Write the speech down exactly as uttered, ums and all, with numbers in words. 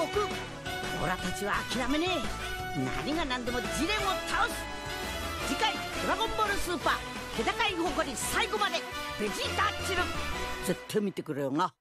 く。オラたちは諦めねえ。何が何でもジレンを倒す。次回「ドラゴンボールスーパー気高い誇り」最後までベジータッチル絶対見てくれよな。